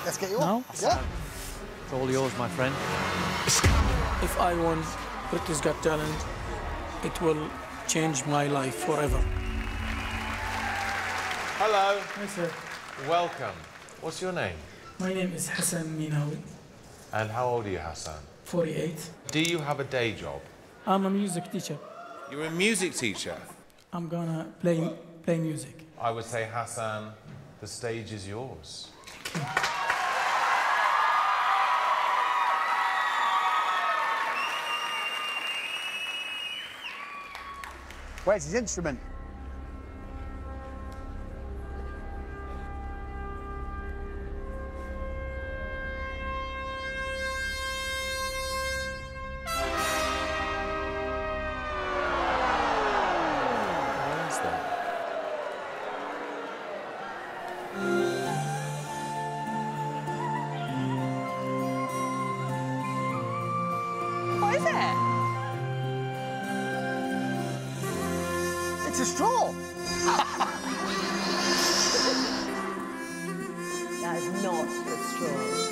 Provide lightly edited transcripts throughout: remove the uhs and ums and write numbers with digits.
Let's get you No? on. Yeah. It's all yours, my friend. If I won Britain's Got Talent, it will change my life forever. Hello. Hi, sir. Welcome. What's your name? My name is Hasan Minawi, And how old are you, Hassan? 48. Do you have a day job? I'm a music teacher. You're a music teacher. I'm gonna play music. I would say, Hassan, the stage is yours. Where's his instrument? What is that? What is it? It's a straw. That is not a straw.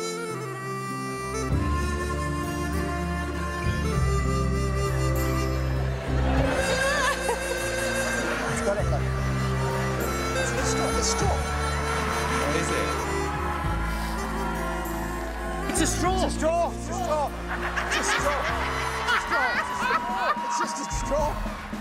It's got it, look. It's a straw. It's a straw. What is it? It's a straw! It's a straw. It's a straw. It's a straw. It's a straw. It's a straw. It's just a straw.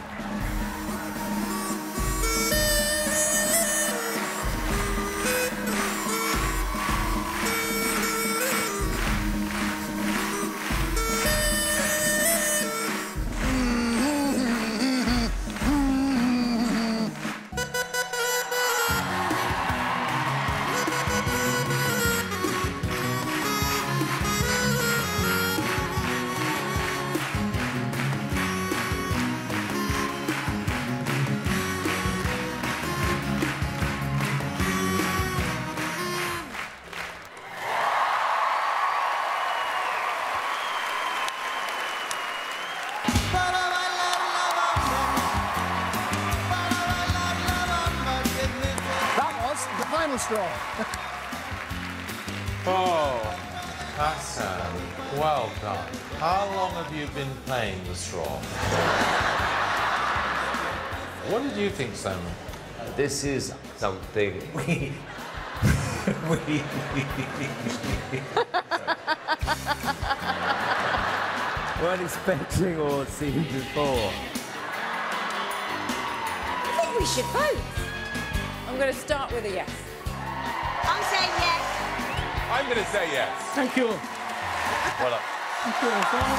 That was the final straw. Oh, Hassan, well done. How long have you been playing the straw? What did you think, Sam? This is something we weren't expecting or seen before. I think we should vote. I'm going to start with a yes. I'm saying yes. I'm going to say yes. Thank you. Well, Thank you.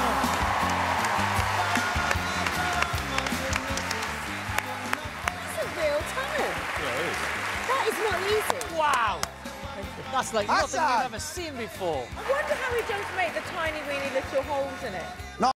That's a real talent. That is not easy. Wow! That's like nothing Hasan! we've ever seen before. I wonder how he does make the tiny, weeny little holes in it.